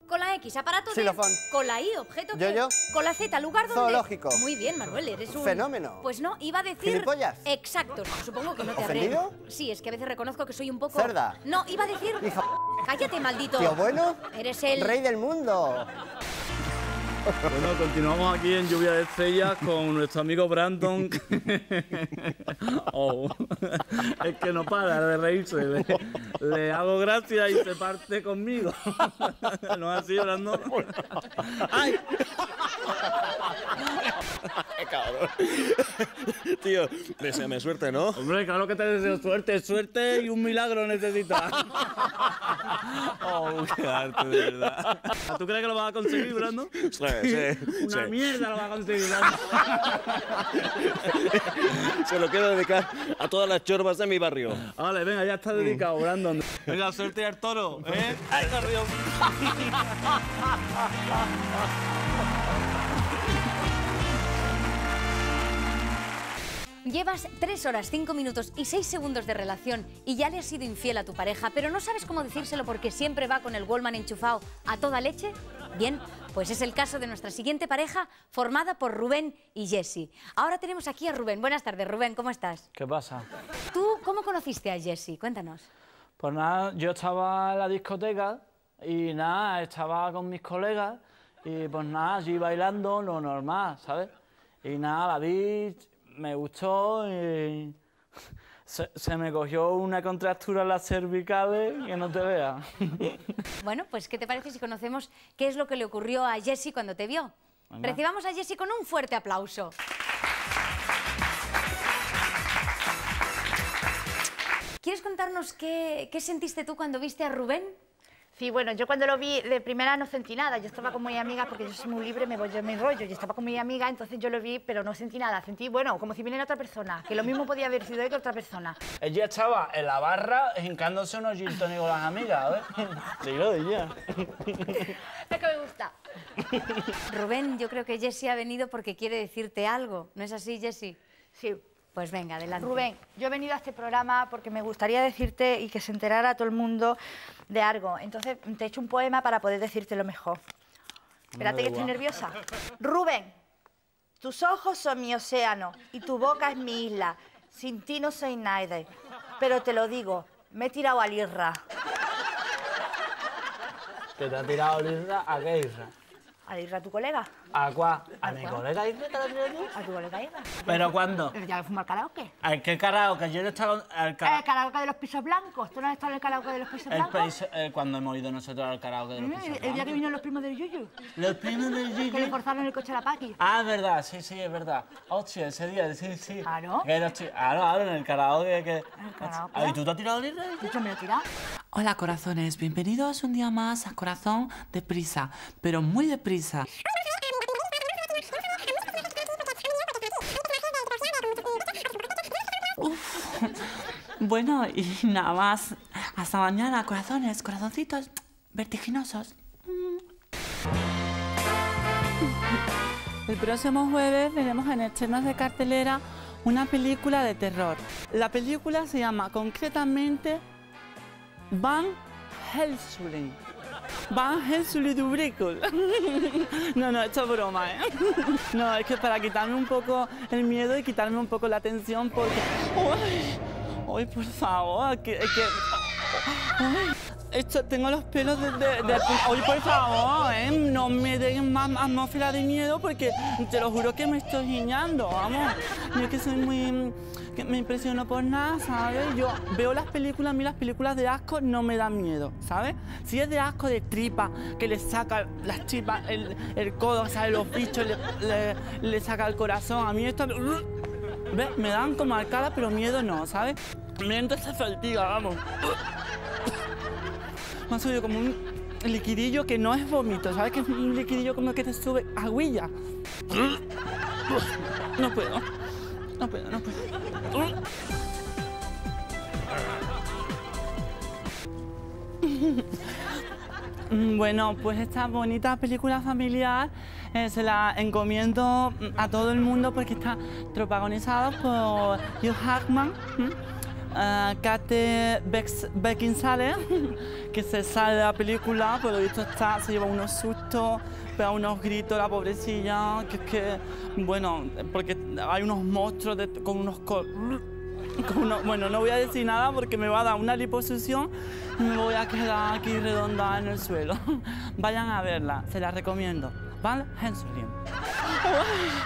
Con la X, aparato de... Xilofón. Con la I, objeto que... Yo. Con la Z, lugar donde... Zoológico. Muy bien, Manuel, eres un... Fenómeno. Pues no, iba a decir... ¿Gilipollas? Exacto, supongo que no te habré... ¿Ofendido? Sí, es que a veces reconozco que soy un poco... Cerda. No, iba a decir... Hija... Cállate, maldito. Tío bueno. Eres el... Rey del mundo. Bueno, continuamos aquí en Lluvia de Estrellas con nuestro amigo Brandon. Oh, es que no para de reírse. Le hago gracia y se parte conmigo. ¿No es así, Brandon? ¡Ay! Cabrón. Tío, deséame suerte, ¿no? Hombre, claro que te deseo suerte. Suerte y un milagro necesitas. Oh, qué arte, de verdad. ¿Tú crees que lo vas a conseguir, Brandon? Sí. Una mierda lo vas a conseguir, Brandon. Se lo quiero dedicar a todas las chorbas de mi barrio. Vale, venga, ya está dedicado, Brandon. Venga, suerte al toro, ¿eh? ¡Ay, corrió! Llevas 3 horas, 5 minutos y 6 segundos de relación y ya le has sido infiel a tu pareja, pero no sabes cómo decírselo porque siempre va con el Walkman enchufado a toda leche. Bien, pues es el caso de nuestra siguiente pareja formada por Rubén y Jessie. Ahora tenemos aquí a Rubén. Buenas tardes, Rubén, ¿cómo estás? ¿Qué pasa? ¿Tú cómo conociste a Jessie? Cuéntanos. Pues nada, yo estaba en la discoteca y nada, estaba con mis colegas y pues nada, allí bailando, lo normal, ¿sabes? Y nada, la vi, me gustó y se me cogió una contractura en las cervicales que no te veas. Bueno, pues ¿qué te parece si conocemos qué es lo que le ocurrió a Jessie cuando te vio? Venga. Recibamos a Jessie con un fuerte aplauso. ¿Quieres contarnos qué sentiste tú cuando viste a Rubén? Sí, bueno, yo cuando lo vi de primera no sentí nada. Yo estaba con mi amiga, porque yo soy muy libre, me voy yo en mi rollo. Yo estaba con mi amiga, entonces yo lo vi, pero no sentí nada. Sentí, bueno, como si viniera otra persona, que lo mismo podía haber sido él que otra persona. Ella estaba en la barra hincándose unos gin tonic con las amigas, ¿ves? Sí, lo de ella. Es que me gusta. Rubén, yo creo que Jessie ha venido porque quiere decirte algo. ¿No es así, Jessie? Sí. Pues venga, adelante. Rubén, yo he venido a este programa porque me gustaría decirte y que se enterara todo el mundo de algo. Entonces te he hecho un poema para poder decírtelo mejor. Espérate que estoy nerviosa. Rubén, tus ojos son mi océano y tu boca es mi isla. Sin ti no soy nadie, pero te lo digo, me he tirado a Lirra. ¿Que te ha tirado Lirra? ¿A qué Isra? ¿A Lirra, tu colega? ¿A cuál? ¿A ¿A mi cuál? colega Isra te la tirado tú? ¿A tu colega Lirra? ¿Pero cuándo? ¿Ya fumar al karaoke? ¿A qué karaoke? Yo no estaba... Al El karaoke de los pisos blancos. ¿Tú no has estado en el karaoke de los pisos blancos? Cuando hemos ido nosotros al karaoke de los pisos El día que blancos. vinieron los primos del Yuyu. Los primos del Que le Gigi. forzaron el coche a la Paqui. Ah, es verdad, sí, es verdad. Hostia, ese día, sí. Claro. Claro, en el karaoke que... karaoke. Ah, ¿y tú te has tirado Lirra? Yo me lo he tirado. Hola corazones, bienvenidos un día más a Corazón Deprisa, pero muy deprisa. Uf. Bueno, y nada más. Hasta mañana, corazones, corazoncitos vertiginosos. El próximo jueves veremos en estrenos de cartelera una película de terror. La película se llama concretamente Van Helsing. Van Helsing du Brickel. No, esto es broma, ¿eh? No, es que para quitarme un poco el miedo y quitarme un poco la tensión porque... ¡Uy, por favor! ¡Ay! Tengo los pelos de... ¡Uy, por favor! No me den más atmósfera de miedo porque te lo juro que me estoy guiñando, vamos. Yo es que soy muy... que me impresiono por nada, ¿sabes? Yo veo las películas, a mí las películas de asco no me dan miedo, ¿sabes? Si es de asco de tripa, que le saca las tripas, el codo, ¿sabes? Los bichos, le saca el corazón, a mí esto... ¿Ves? Me dan como arcada, pero miedo no, ¿sabes? Me entra esa fatiga, vamos. Me ha subido como un liquidillo que no es vómito, ¿sabes? Que es un liquidillo como que te sube agüilla. No puedo. Bueno, pues esta bonita película familiar se la encomiendo a todo el mundo porque está protagonizada por Hugh Jackman. Kate Beckinsale, que se sale de la película, por lo visto se lleva unos sustos, pega unos gritos la pobrecilla, que bueno, porque hay unos monstruos con unos... Bueno, no voy a decir nada porque me va a dar una liposucción y me voy a quedar aquí redonda en el suelo. Vayan a verla, se la recomiendo. ¿Vale? Hensley.